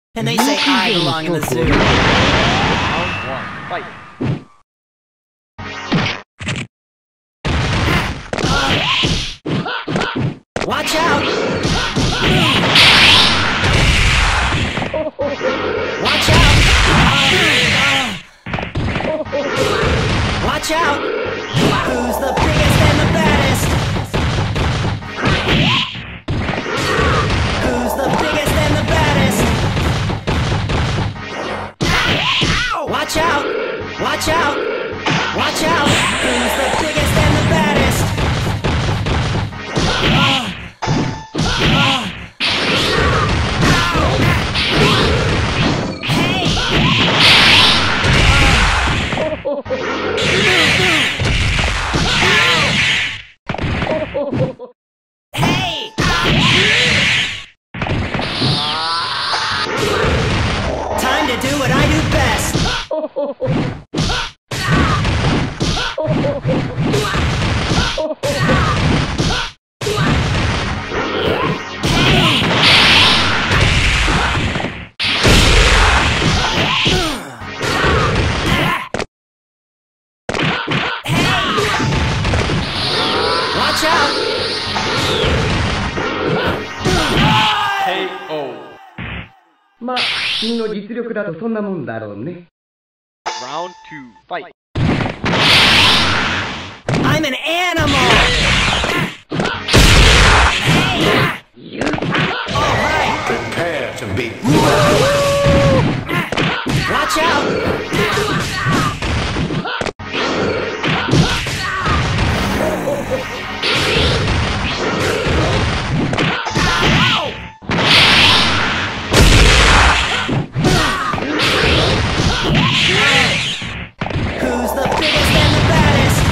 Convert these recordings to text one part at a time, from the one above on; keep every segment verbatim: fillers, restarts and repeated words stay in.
And they say I belong in the zoo. Round one, fight. Watch out! Watch out! Watch out! Who's the biggest and the baddest? Who's the biggest and the baddest? Watch out! Watch out! Watch out! Who's the biggest and the baddest? Hey! Time to do what I do best. Watch out! K O まあ、君の実力だとそんなもんだろうね。 Round two, fight. I'm an animal! You Prepare to be. Watch out! Who's the biggest and the baddest?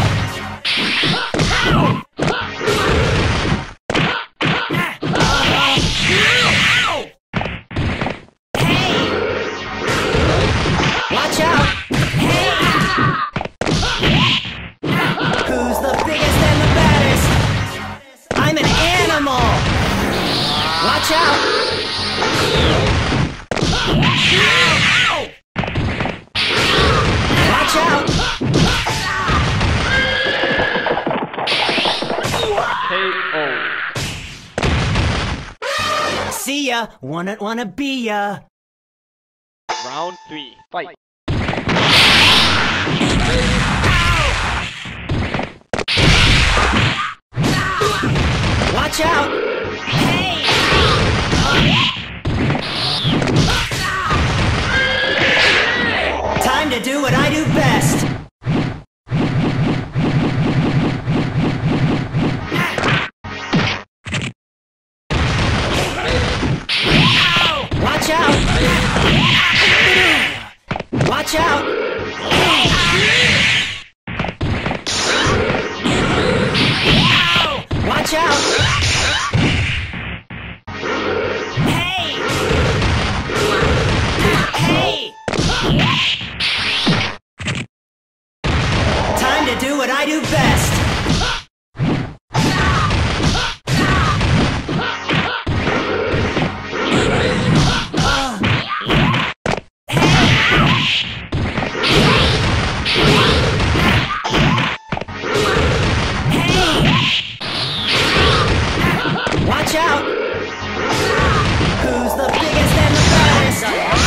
Hey! Watch out! Hey! Who's the biggest and the baddest? I'm an animal! Watch out! Watch out! K O See ya! Wanna wanna be ya! Round three, fight. Watch out! Hey! Time to do what I do best! Watch out! Watch out! Watch out! Hey! Hey! Time to do what I do best! Watch out! Who's the biggest and the baddest?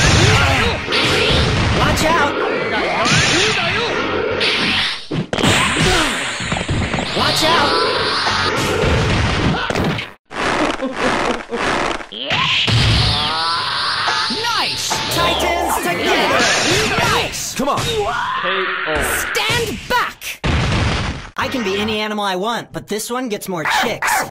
Watch out! Watch out! Nice! Titans together! Nice! Come on. K O Stand back! I can be any animal I want, but this one gets more chicks.